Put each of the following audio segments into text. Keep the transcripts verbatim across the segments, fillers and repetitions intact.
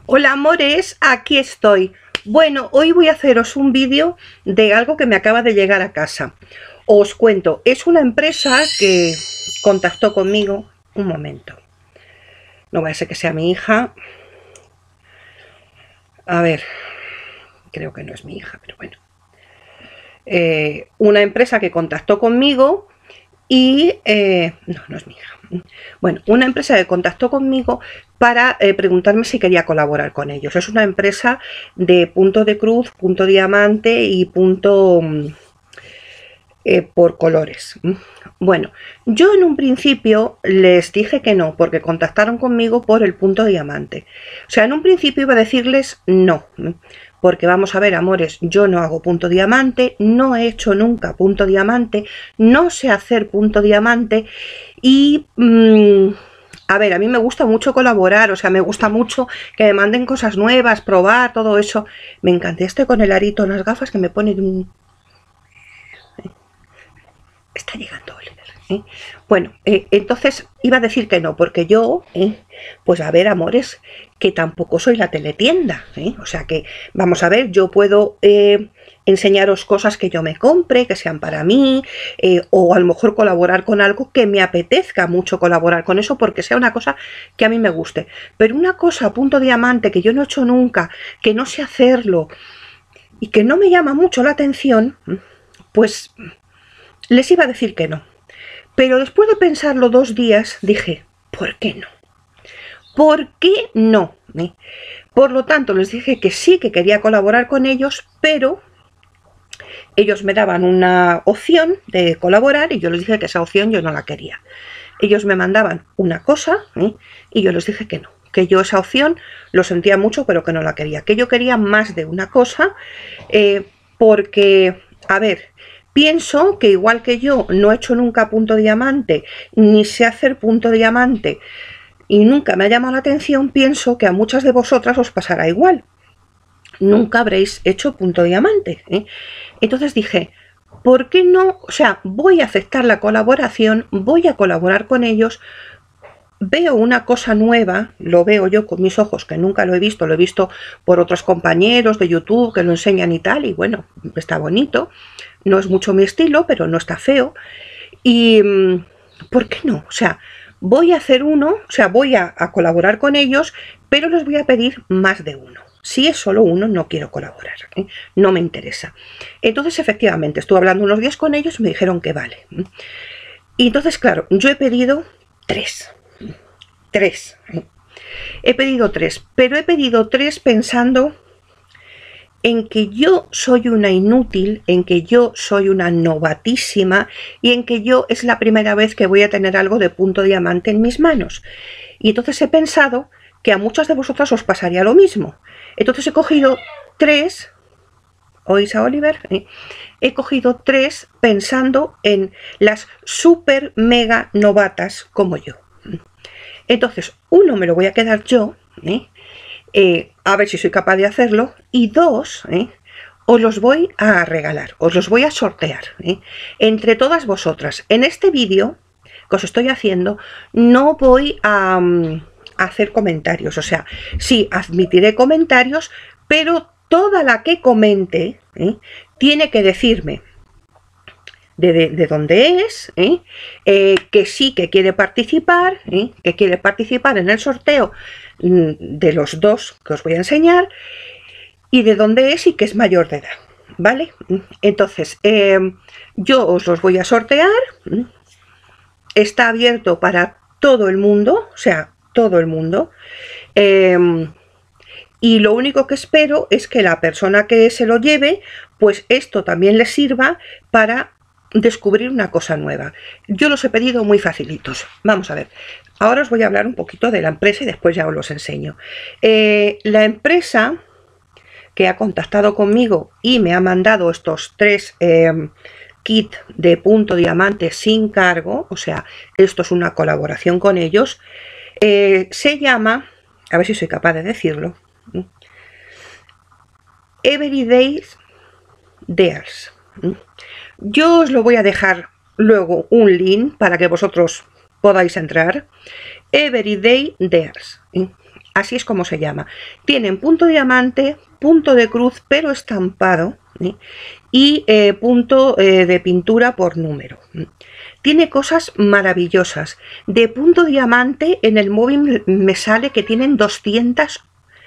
Hola amores, aquí estoy. Bueno, hoy voy a haceros un vídeo de algo que me acaba de llegar a casa. Os cuento, es una empresa que contactó conmigo. Un momento, no va a ser que sea mi hija. A ver, creo que no es mi hija, pero bueno. Eh, una empresa que contactó conmigo y... Eh, no, no es mi hija. Bueno, una empresa que contactó conmigo para eh, preguntarme si quería colaborar con ellos. Es una empresa de punto de cruz, punto diamante y punto eh, por colores. Bueno, yo en un principio les dije que no, porque contactaron conmigo por el punto diamante. O sea, en un principio iba a decirles no, porque vamos a ver, amores, yo no hago punto diamante, no he hecho nunca punto diamante, no sé hacer punto diamante y... Mmm, a ver, a mí me gusta mucho colaborar, o sea, me gusta mucho que me manden cosas nuevas, probar, todo eso. Me encanté este con el arito en las gafas que me pone un... Está llegando Oliver, ¿eh? Bueno, eh, entonces iba a decir que no, porque yo, eh, pues a ver, amores, que tampoco soy la teletienda, ¿eh? O sea que, vamos a ver, yo puedo eh, enseñaros cosas que yo me compre, que sean para mí, eh, o a lo mejor colaborar con algo que me apetezca mucho colaborar con eso, porque sea una cosa que a mí me guste. Pero una cosa a punto diamante que yo no he hecho nunca, que no sé hacerlo, y que no me llama mucho la atención, pues... les iba a decir que no, pero después de pensarlo dos días dije, ¿por qué no? ¿Por qué no? ¿Eh? Por lo tanto, les dije que sí, que quería colaborar con ellos, pero ellos me daban una opción de colaborar y yo les dije que esa opción yo no la quería. Ellos me mandaban una cosa, ¿eh? Y yo les dije que no, que yo esa opción lo sentía mucho, pero que no la quería, que yo quería más de una cosa, eh, porque, a ver... pienso que igual que yo no he hecho nunca punto diamante, ni sé hacer punto diamante, y nunca me ha llamado la atención, pienso que a muchas de vosotras os pasará igual. Nunca habréis hecho punto diamante, ¿eh? Entonces dije, ¿por qué no? O sea, voy a aceptar la colaboración, voy a colaborar con ellos, veo una cosa nueva, lo veo yo con mis ojos, que nunca lo he visto, lo he visto por otros compañeros de YouTube que lo enseñan y tal, y bueno, está bonito. No es mucho mi estilo, pero no está feo. Y, ¿por qué no? O sea, voy a hacer uno, o sea, voy a, a colaborar con ellos, pero les voy a pedir más de uno. Si es solo uno, no quiero colaborar, ¿eh? No me interesa. Entonces, efectivamente, estuve hablando unos días con ellos y me dijeron que vale. Y entonces, claro, yo he pedido tres. Tres. ¿eh? He pedido tres, pero he pedido tres pensando... en que yo soy una inútil, en que yo soy una novatísima y en que yo es la primera vez que voy a tener algo de punto diamante en mis manos. Y entonces he pensado que a muchas de vosotras os pasaría lo mismo. Entonces he cogido tres, ¿oís a Oliver? ¿Eh? He cogido tres pensando en las super mega novatas como yo. Entonces uno me lo voy a quedar yo, ¿eh? Eh, a ver si soy capaz de hacerlo, y dos, ¿eh? os los voy a regalar, os los voy a sortear, ¿eh? entre todas vosotras. En este vídeo que os estoy haciendo no voy a, um, a hacer comentarios, o sea, sí, admitiré comentarios, pero toda la que comente ¿eh? tiene que decirme de, de, de dónde es, ¿eh? Eh, que sí que quiere participar, ¿eh? que quiere participar en el sorteo de los dos que os voy a enseñar y de dónde es y que es mayor de edad, ¿vale? Entonces, eh, yo os los voy a sortear, está abierto para todo el mundo, o sea, todo el mundo, eh, y lo único que espero es que la persona que se lo lleve, pues esto también le sirva para descubrir una cosa nueva. Yo los he pedido muy facilitos. Vamos a ver. Ahora os voy a hablar un poquito de la empresa y después ya os los enseño. Eh, la empresa que ha contactado conmigo y me ha mandado estos tres eh, kits de punto diamante sin cargo, o sea, esto es una colaboración con ellos, eh, se llama, a ver si soy capaz de decirlo, Everyday Dares. Yo os lo voy a dejar luego un link para que vosotros podáis entrar. Everyday Dares. así es como se llama. Tienen punto diamante, punto de cruz pero estampado, ¿eh? y eh, punto eh, de pintura por número. Tiene cosas maravillosas. De punto diamante en el móvil me sale que tienen doscientas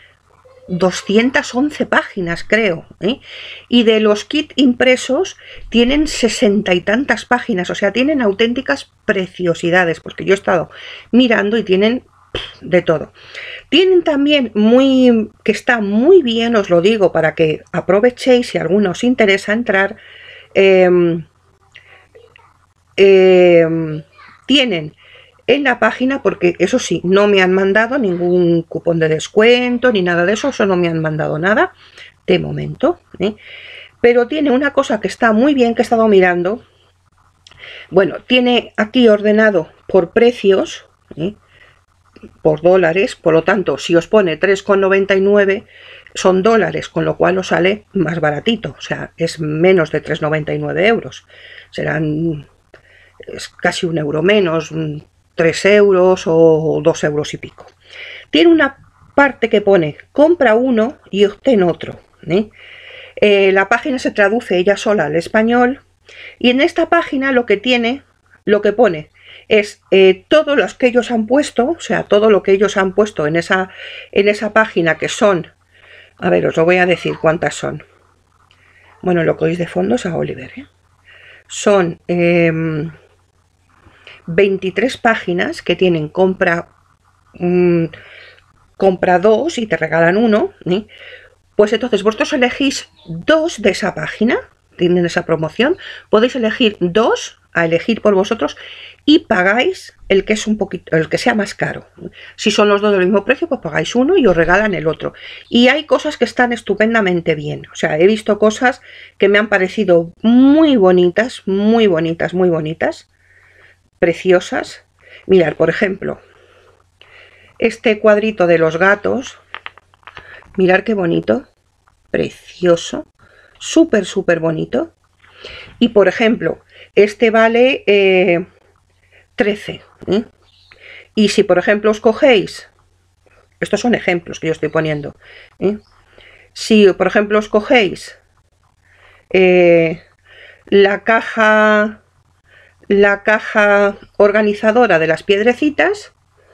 once páginas, creo, ¿eh? Y de los kits impresos tienen sesenta y tantas páginas, o sea, tienen auténticas preciosidades, porque yo he estado mirando y tienen de todo. Tienen también muy, que está muy bien, os lo digo, para que aprovechéis si a alguno os interesa entrar, eh, eh, tienen en la página, porque eso sí, no me han mandado ningún cupón de descuento ni nada de eso, eso no me han mandado nada de momento, ¿eh? Pero tiene una cosa que está muy bien, que he estado mirando. Bueno, tiene aquí ordenado por precios, ¿eh? por dólares, por lo tanto, si os pone tres con noventa y nueve son dólares, con lo cual os sale más baratito, o sea, es menos de tres con noventa y nueve euros, serán es casi un euro menos, tres euros o dos euros y pico. Tiene una parte que pone compra uno y obtén otro, ¿eh? Eh, la página se traduce ella sola al español y en esta página lo que tiene, lo que pone es eh, todo lo que ellos han puesto, o sea, todo lo que ellos han puesto en esa, en esa página, que son, a ver, os lo voy a decir cuántas son. Bueno, lo que oís de fondo es a Oliver, ¿eh? Son eh, veintitrés páginas que tienen compra, mmm, compra dos y te regalan uno, ¿eh? Pues entonces vosotros elegís dos de esa página, tienen esa promoción, podéis elegir dos a elegir por vosotros y pagáis el que es un poquito, el que sea más caro. Si son los dos del mismo precio, pues pagáis uno y os regalan el otro. Y hay cosas que están estupendamente bien. O sea, he visto cosas que me han parecido muy bonitas, muy bonitas, muy bonitas, preciosas. Mirad, por ejemplo, este cuadrito de los gatos. Mirad qué bonito, precioso, súper, súper bonito. Y por ejemplo, este vale eh, trece. ¿eh? Y si por ejemplo os cogéis, estos son ejemplos que yo estoy poniendo, ¿eh? Si por ejemplo os cogéis eh, la caja, la caja organizadora de las piedrecitas,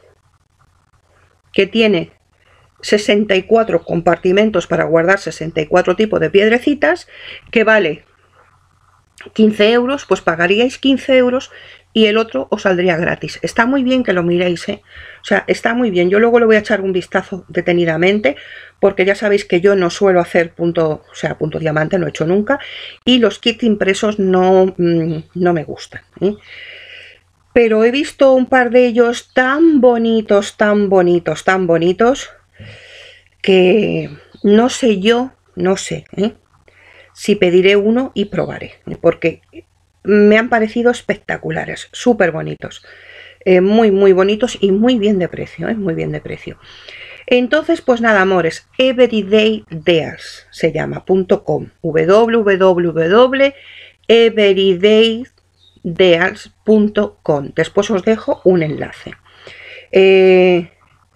que tiene sesenta y cuatro compartimentos para guardar sesenta y cuatro tipos de piedrecitas, que vale quince euros, pues pagaríais quince euros y el otro os saldría gratis. Está muy bien que lo miréis, ¿eh? O sea, está muy bien. Yo luego le voy a echar un vistazo detenidamente, porque ya sabéis que yo no suelo hacer punto, o sea, punto diamante, no he hecho nunca, y los kits impresos no, no me gustan, ¿eh? Pero he visto un par de ellos tan bonitos, tan bonitos, tan bonitos, que no sé yo, no sé, ¿eh? si pediré uno y probaré, porque me han parecido espectaculares, súper bonitos, eh, muy muy bonitos y muy bien de precio, ¿eh? muy bien de precio. Entonces, pues nada, amores, Everyday Deals se llama .com, w w w punto everyday deals punto com. Después os dejo un enlace. Eh,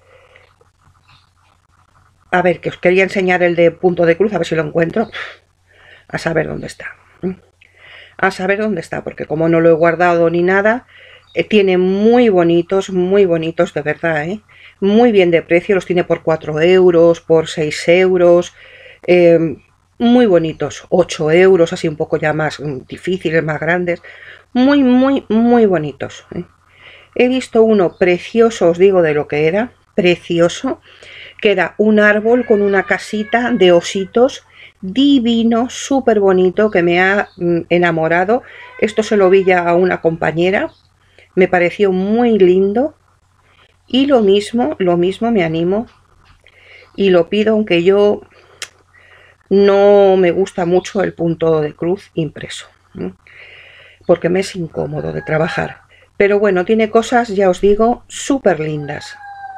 a ver, que os quería enseñar el de punto de cruz, a ver si lo encuentro. A saber dónde está. A saber dónde está, porque como no lo he guardado ni nada, eh, tiene muy bonitos, muy bonitos de verdad, ¿eh? Muy bien de precio, los tiene por cuatro euros, por seis euros, eh, muy bonitos, ocho euros, así un poco ya más mm, difíciles, más grandes, muy, muy, muy bonitos, ¿eh? He visto uno precioso, os digo de lo que era, precioso, que era un árbol con una casita de ositos, divino, súper bonito, que me ha mm, enamorado. Esto se lo vi ya a una compañera, me pareció muy lindo, y lo mismo, lo mismo me animo y lo pido, aunque yo no me gusta mucho el punto de cruz impreso, ¿eh? porque me es incómodo de trabajar, pero bueno, tiene cosas, ya os digo, súper lindas.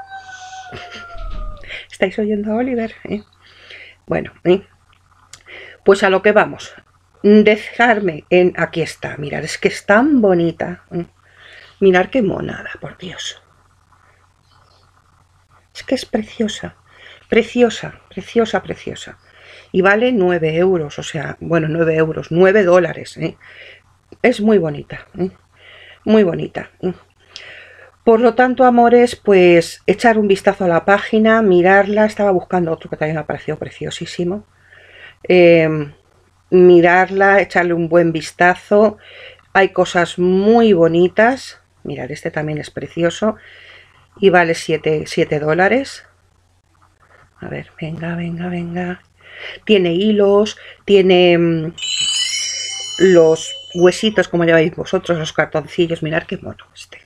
¿Estáis oyendo a Oliver? ¿Eh? Bueno, ¿eh? Pues a lo que vamos. Dejarme en... Aquí está, mirad, es que es tan bonita. ¿eh? Mirad qué monada, por Dios. Es que es preciosa, preciosa, preciosa, preciosa. Y vale nueve euros, o sea, bueno, nueve euros, nueve dólares, ¿eh? Es muy bonita, ¿eh? Muy bonita, ¿eh? Por lo tanto, amores, pues echar un vistazo a la página, mirarla. Estaba buscando otro que también me ha parecido preciosísimo. Eh, mirarla, echarle un buen vistazo. Hay cosas muy bonitas. Mirad, este también es precioso y vale siete dólares. A ver, venga, venga, venga. Tiene hilos, tiene mmm, los huesitos, como lleváis vosotros, los cartoncillos. Mirad qué mono este.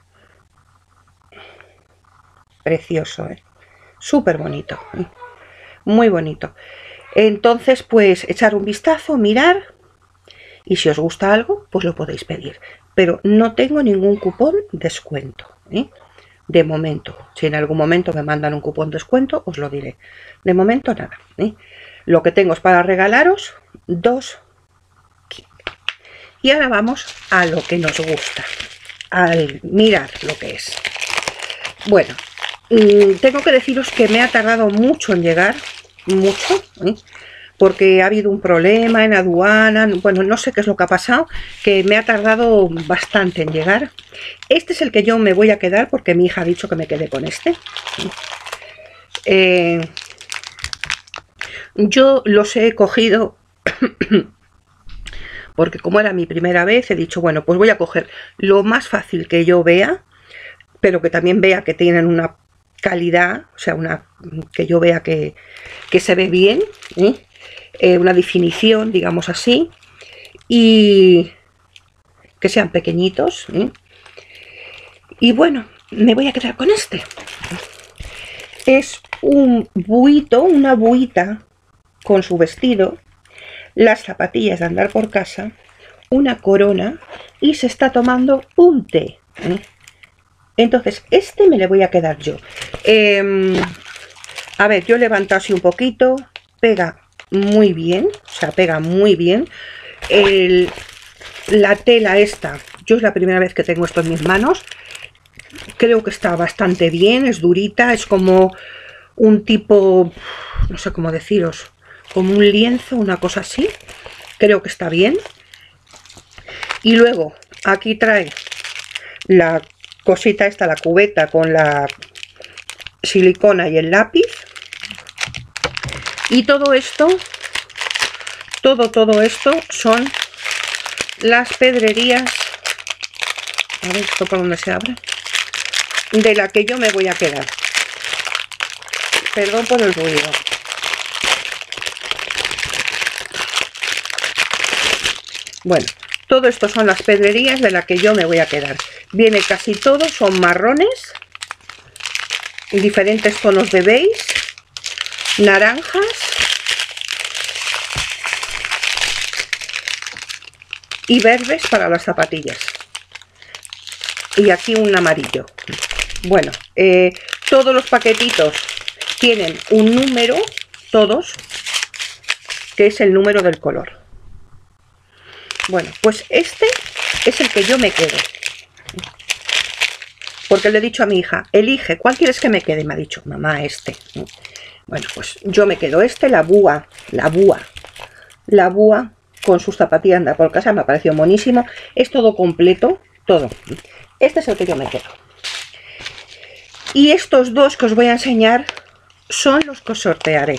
Precioso, ¿eh? Súper bonito, ¿eh? Muy bonito. Entonces, pues echar un vistazo, mirar, y si os gusta algo, pues lo podéis pedir. Pero no tengo ningún cupón descuento, ¿eh? De momento. Si en algún momento me mandan un cupón descuento, os lo diré. De momento nada, ¿eh? Lo que tengo es para regalaros dos kits. Y ahora vamos a lo que nos gusta, al mirar lo que es. Bueno, mmm, tengo que deciros que me ha tardado mucho en llegar, mucho, ¿eh? Porque ha habido un problema en aduana, bueno, no sé qué es lo que ha pasado, que me ha tardado bastante en llegar. Este es el que yo me voy a quedar porque mi hija ha dicho que me quede con este. Eh, yo los he cogido porque como era mi primera vez, he dicho, bueno, pues voy a coger lo más fácil que yo vea, pero que también vea que tienen una calidad, o sea, una que yo vea que, que se ve bien, ¿eh? Eh, una definición, digamos así, y que sean pequeñitos, ¿eh? Y bueno, me voy a quedar con este. Es un buito, una buita con su vestido, las zapatillas de andar por casa, una corona y se está tomando un té, ¿eh? Entonces este me le voy a quedar yo. Eh, a ver, yo levanto así un poquito, pega muy bien, o sea, pega muy bien. El, la tela esta, yo es la primera vez que tengo esto en mis manos, creo que está bastante bien, es durita, es como un tipo, no sé cómo deciros, como un lienzo, una cosa así, creo que está bien. Y luego aquí trae la cosita esta, la cubeta con la silicona y el lápiz. Y todo esto, todo, todo esto son las pedrerías, a ver esto por dónde se abre, de la que yo me voy a quedar. Perdón por el ruido. Bueno, todo esto son las pedrerías de la que yo me voy a quedar. Viene casi todo, son marrones, diferentes tonos de beige, naranjas y verdes para las zapatillas. Y aquí un amarillo. Bueno, eh, todos los paquetitos tienen un número, todos, que es el número del color. Bueno, pues este es el que yo me quedo. Porque le he dicho a mi hija, elige, ¿cuál quieres que me quede? Me ha dicho, mamá, este. Bueno, pues yo me quedo este, la búa, la búa, la búa con sus zapatillas andar por casa, me ha parecido monísimo. Es todo completo, todo. Este es el que yo me quedo. Y estos dos que os voy a enseñar son los que os sortearé.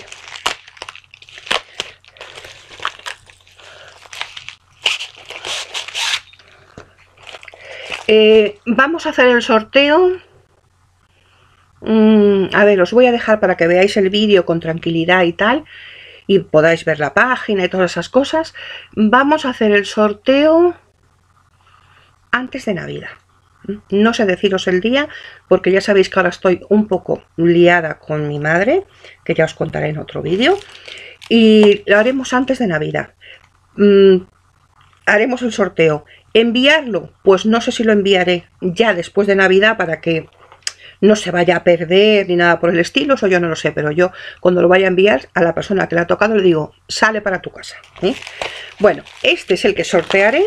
Eh, vamos a hacer el sorteo. Mm, a ver, os voy a dejar para que veáis el vídeo con tranquilidad y tal, y podáis ver la página y todas esas cosas. Vamos a hacer el sorteo antes de Navidad. No sé deciros el día, porque ya sabéis que ahora estoy un poco liada con mi madre, que ya os contaré en otro vídeo, y lo haremos antes de Navidad. Mm, haremos el sorteo. ¿Enviarlo? Pues no sé si lo enviaré ya después de Navidad para que no se vaya a perder ni nada por el estilo, eso yo no lo sé, pero yo cuando lo vaya a enviar a la persona que le ha tocado le digo, sale para tu casa, ¿eh? Bueno, este es el que sortearé,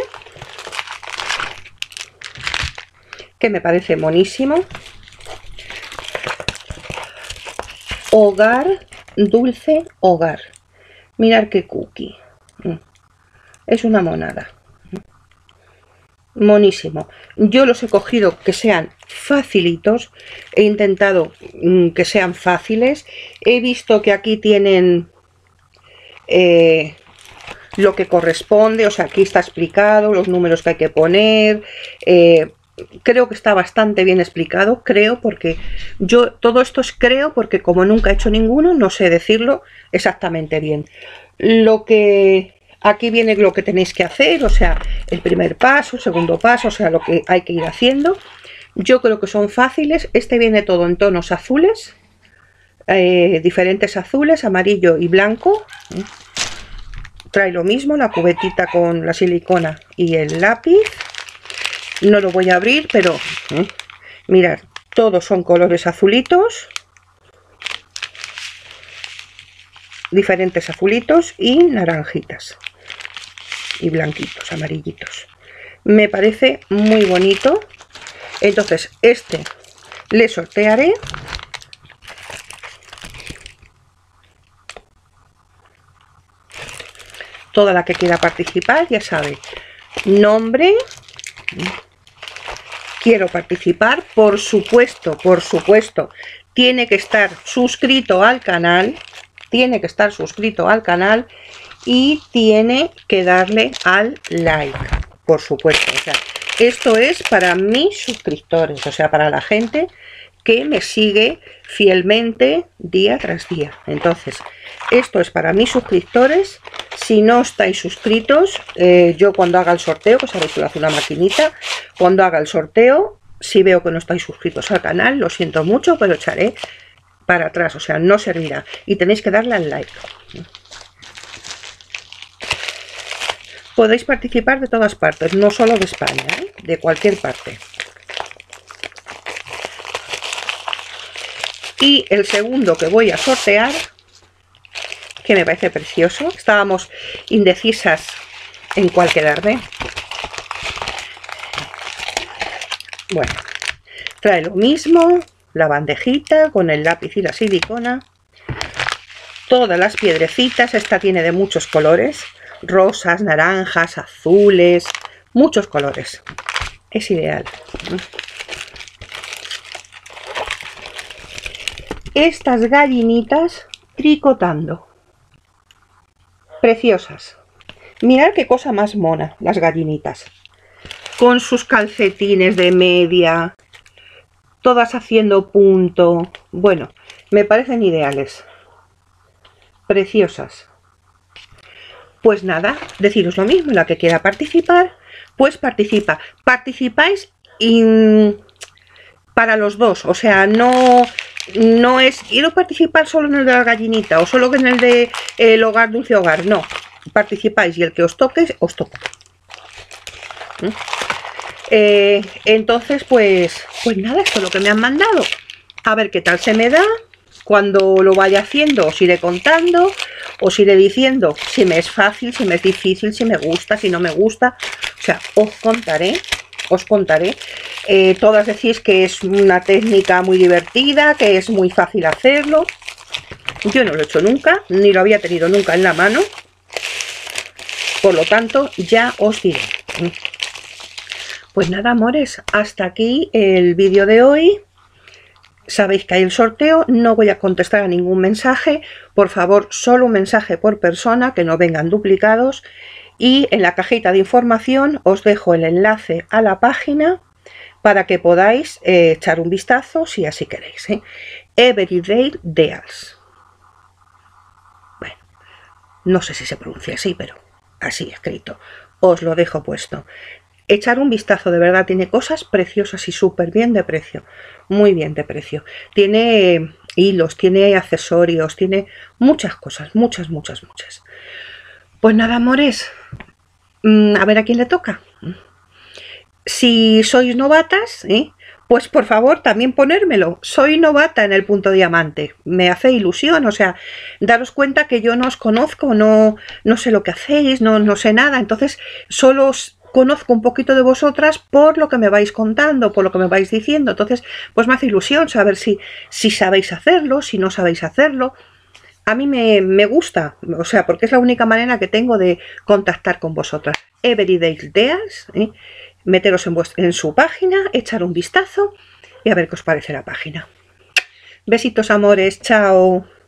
que me parece monísimo. Hogar, Dulce Hogar. Mirad qué cookie. Es una monada. Monísimo. Yo los he cogido que sean facilitos. He intentado mm, que sean fáciles. He visto que aquí tienen eh, lo que corresponde. O sea, aquí está explicado los números que hay que poner. Eh, creo que está bastante bien explicado. Creo porque yo todo esto es creo porque como nunca he hecho ninguno, no sé decirlo exactamente bien. Lo que... Aquí viene lo que tenéis que hacer, o sea, el primer paso, el segundo paso, o sea, lo que hay que ir haciendo. Yo creo que son fáciles. Este viene todo en tonos azules, eh, diferentes azules, amarillo y blanco. Trae lo mismo, la cubetita con la silicona y el lápiz. No lo voy a abrir, pero eh, mirad, todos son colores azulitos. Diferentes azulitos y naranjitas y blanquitos, amarillitos. Me parece muy bonito. Entonces este le sortearé. Toda la que quiera participar ya sabe, nombre, quiero participar, por supuesto, por supuesto, tiene que estar suscrito al canal. Tiene que estar suscrito al canal y tiene que darle al like, por supuesto. O sea, esto es para mis suscriptores, o sea, para la gente que me sigue fielmente día tras día. Entonces, esto es para mis suscriptores. Si no estáis suscritos, eh, yo cuando haga el sorteo, que sabéis que lo hace una maquinita, cuando haga el sorteo, si veo que no estáis suscritos al canal, lo siento mucho, pero echaré para atrás, o sea, no servirá. Y tenéis que darle al like. Podéis participar de todas partes, no solo de España, ¿eh? De cualquier parte. Y el segundo que voy a sortear, que me parece precioso. Estábamos indecisas en cuál quedarme. Bueno, trae lo mismo. La bandejita con el lápiz y la silicona, todas las piedrecitas. Esta tiene de muchos colores, rosas, naranjas, azules, muchos colores, es ideal. Estas gallinitas tricotando, preciosas. Mirad qué cosa más mona, las gallinitas, con sus calcetines de media, todas haciendo punto. Bueno, me parecen ideales, preciosas. Pues nada, deciros lo mismo, la que quiera participar, pues participa. Participáis y para los dos, o sea, no, no es quiero participar solo en el de la gallinita o solo en el de el hogar dulce hogar, no. Participáis y el que os toque, os toca. ¿Mm? Eh, entonces pues pues nada, esto es lo que me han mandado, a ver qué tal se me da. Cuando lo vaya haciendo os iré contando, os iré diciendo si me es fácil, si me es difícil, si me gusta, si no me gusta, o sea, os contaré, os contaré. Eh, todas decís que es una técnica muy divertida, que es muy fácil hacerlo. Yo no lo he hecho nunca, ni lo había tenido nunca en la mano, por lo tanto ya os diré. Pues nada, amores, hasta aquí el vídeo de hoy. Sabéis que hay el sorteo, no voy a contestar a ningún mensaje, por favor, solo un mensaje por persona, que no vengan duplicados, y en la cajita de información os dejo el enlace a la página para que podáis eh, echar un vistazo si así queréis, ¿eh? Everyday Deals. Bueno, no sé si se pronuncia así, pero así escrito, os lo dejo puesto. Echar un vistazo, de verdad, tiene cosas preciosas y súper bien de precio, muy bien de precio. Tiene hilos, tiene accesorios, tiene muchas cosas, muchas, muchas, muchas. Pues nada, amores, a ver a quién le toca. Si sois novatas, ¿eh? Pues por favor también ponérmelo. Soy novata en el punto diamante, me hace ilusión, o sea, daros cuenta que yo no os conozco, no, no sé lo que hacéis, no, no sé nada, entonces solo os conozco un poquito de vosotras por lo que me vais contando, por lo que me vais diciendo. Entonces, pues me hace ilusión saber si, si sabéis hacerlo, si no sabéis hacerlo. A mí me, me gusta, o sea, porque es la única manera que tengo de contactar con vosotras. Everyday Ideas, ¿eh? Meteros en, en su página, echar un vistazo y a ver qué os parece la página. Besitos, amores, chao.